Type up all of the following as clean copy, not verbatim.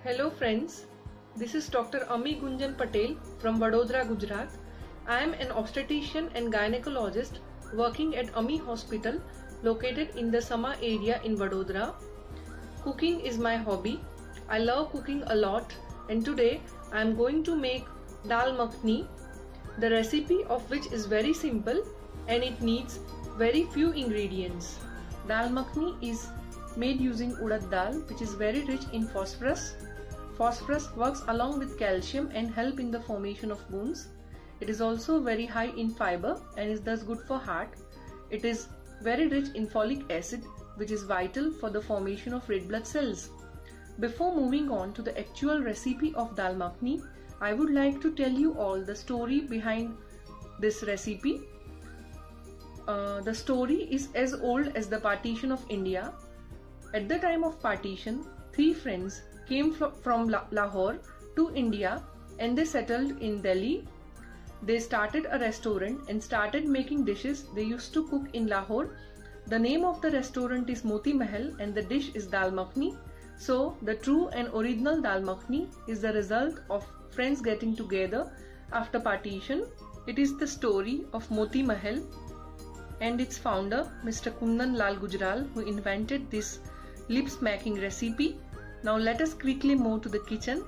Hello friends, this is Dr. Ami Gunjan Patel from Vadodara, Gujarat. I am an obstetrician and gynecologist working at Ami Hospital located in the Sama area in Vadodara. Cooking is my hobby. I love cooking a lot and today I am going to make dal makhani, the recipe of which is very simple and it needs very few ingredients. Dal makhani is made using urad dal, which is very rich in phosphorus. Phosphorus works along with calcium and help in the formation of bones. It is also very high in fiber and is thus good for heart. It is very rich in folic acid, which is vital for the formation of red blood cells. Before moving on to the actual recipe of dal makhani, I would like to tell you all the story behind this recipe. The story is as old as the partition of India. At the time of partition, three friends came from Lahore to India and they settled in Delhi. They started a restaurant and started making dishes they used to cook in Lahore. The name of the restaurant is Moti Mahal and the dish is dal makhani. So the true and original dal makhani is the result of friends getting together after partition. It is the story of Moti Mahal and its founder Mr. Kundan Lal Gujral, who invented this lip-smacking recipe. Now let us quickly move to the kitchen.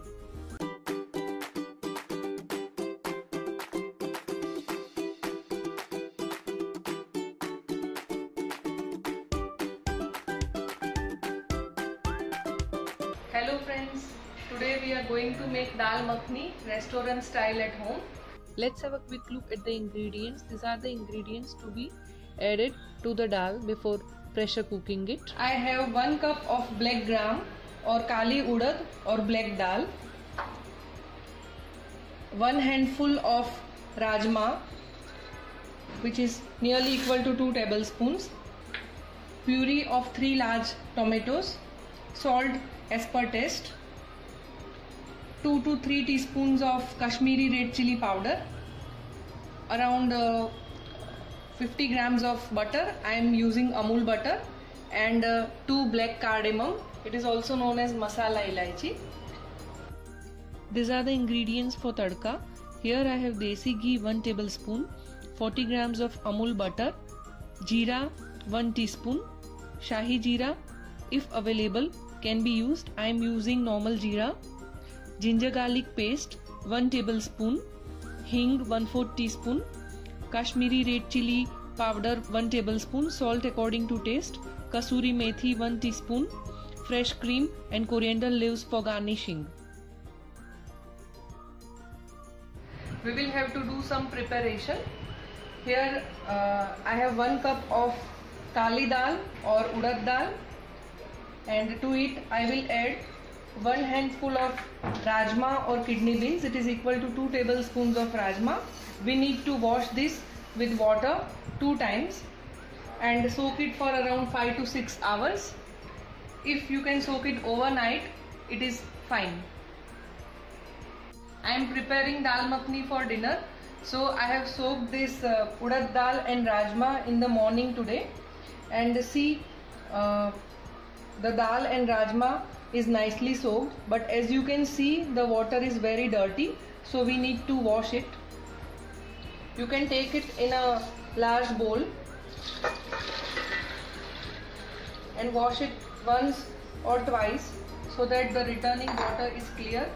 Hello friends, today we are going to make dal makhani restaurant style at home. Let's have a quick look at the ingredients. These are the ingredients to be added to the dal before pressure cooking it. I have 1 cup of black gram or kali urad or black dal, 1 handful of rajma, which is nearly equal to 2 tablespoons, puree of 3 large tomatoes, salt as per taste, 2 to 3 teaspoons of Kashmiri red chili powder, around 50 grams of butter. I am using Amul butter, and 2 black cardamom. It is also known as masala ilaichi. These are the ingredients for tadka. Here I have desi ghee 1 tablespoon, 40 grams of Amul butter, jeera 1 teaspoon, shahi jeera if available can be used. I am using normal jeera, ginger garlic paste 1 tablespoon, hing 1/4 teaspoon, Kashmiri red chili powder 1 tablespoon, salt according to taste, kasuri methi 1 teaspoon, fresh cream and coriander leaves for garnishing. We will have to do some preparation. Here I have 1 cup of kali dal or urad dal, and to it I will add 1 handful of rajma or kidney beans. It is equal to 2 tablespoons of rajma. We need to wash this with water 2 times and soak it for around 5 to 6 hours. If you can soak it overnight, it is fine. I am preparing dal makhani for dinner, so I have soaked this urad dal and rajma in the morning today, and see the dal and rajma is nicely soaked, but as you can see the water is very dirty, so we need to wash it. You can take it in a large bowl and wash it once or twice so that the returning water is clear.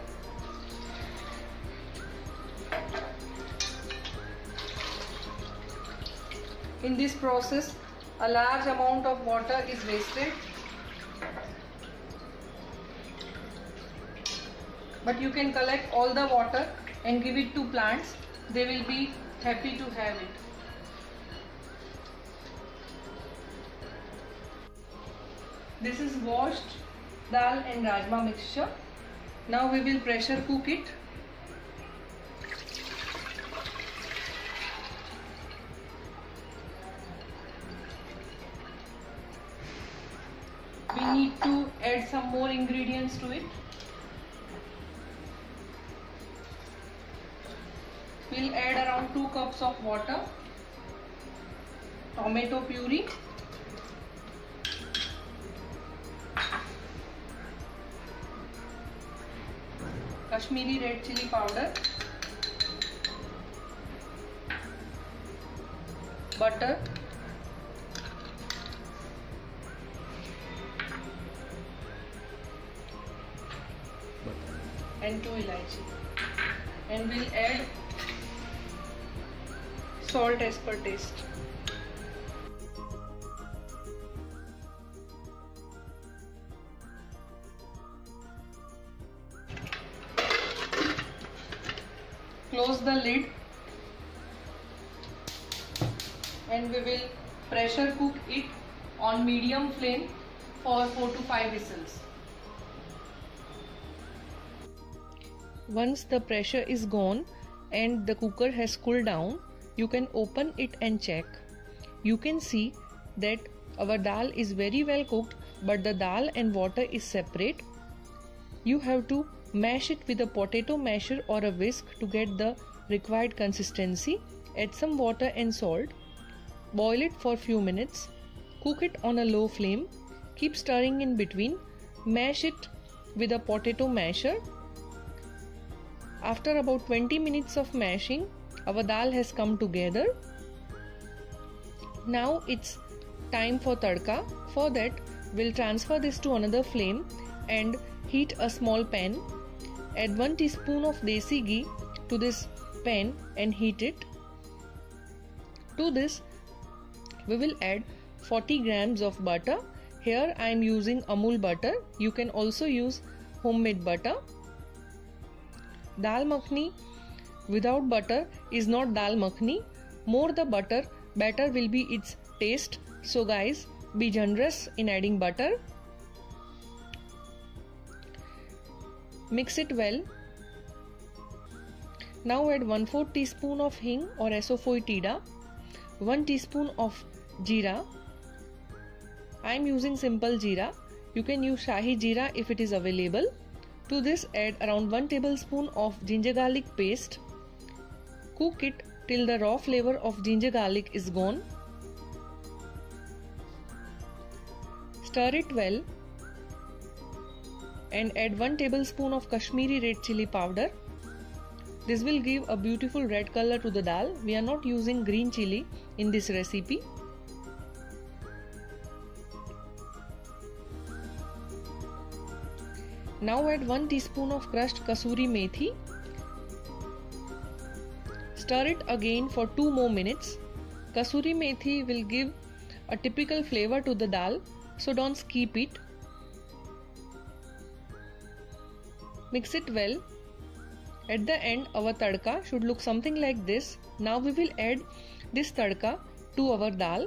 In this process, a large amount of water is wasted, but you can collect all the water and give it to plants. They will be happy to have it. This is washed dal and rajma mixture. Now we will pressure cook it. We need to add some more ingredients to it. We'll add around 2 cups of water, tomato puree, Kashmiri red chili powder, butter, and 2 ilaichi, and we'll add salt as per taste. Close the lid and we will pressure cook it on medium flame for 4 to 5 whistles. Once the pressure is gone and the cooker has cooled down, you can open it and check. You can see that our dal is very well cooked, but the dal and water is separate. You have to mash it with a potato masher or a whisk to get the required consistency. Add some water and salt. Boil it for few minutes. Cook it on a low flame. Keep stirring in between. Mash it with a potato masher. After about 20 minutes of mashing, our dal has come together. Now it's time for tadka. For that, we'll transfer this to another flame and heat a small pan. Add 1 teaspoon of desi ghee to this pan and heat it. To this, we will add 40 grams of butter. Here I am using Amul butter. You can also use homemade butter. Dal makhani without butter is not dal makhani. More the butter, better will be its taste. So guys, be generous in adding butter. Mix it well. Now add 1/4 teaspoon of hing or asafoetida, 1 teaspoon of jeera. I am using simple jeera. You can use shahi jeera if it is available. To this, add around 1 tablespoon of ginger garlic paste. Cook it till the raw flavor of ginger garlic is gone. Stir it well and add 1 tablespoon of Kashmiri red chili powder. This will give a beautiful red color to the dal. We are not using green chili in this recipe. Now add 1 teaspoon of crushed kasuri methi. Stir it again for 2 more minutes. Kasuri methi will give a typical flavor to the dal, so don't skip it. Mix it well. At the end, our tadka should look something like this. Now we will add this tadka to our dal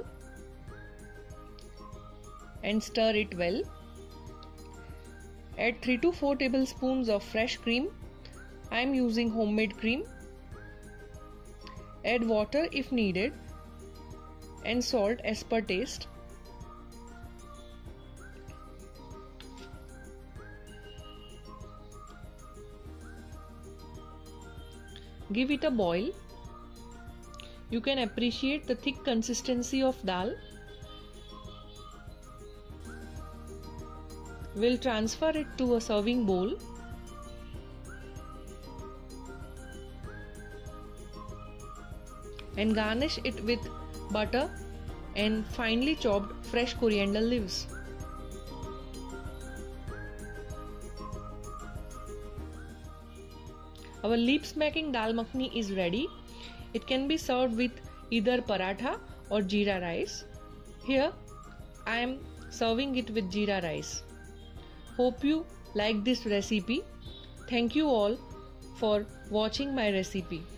and stir it well. Add 3 to 4 tablespoons of fresh cream. I am using homemade cream. Add water if needed and salt as per taste. Give it a boil. You can appreciate the thick consistency of dal. We'll transfer it to a serving bowl. And garnish it with butter and finely chopped fresh coriander leaves. Our lip smacking dal makhani is ready. It can be served with either paratha or jeera rice. Here I am serving it with jeera rice. Hope you like this recipe. Thank you all for watching my recipe.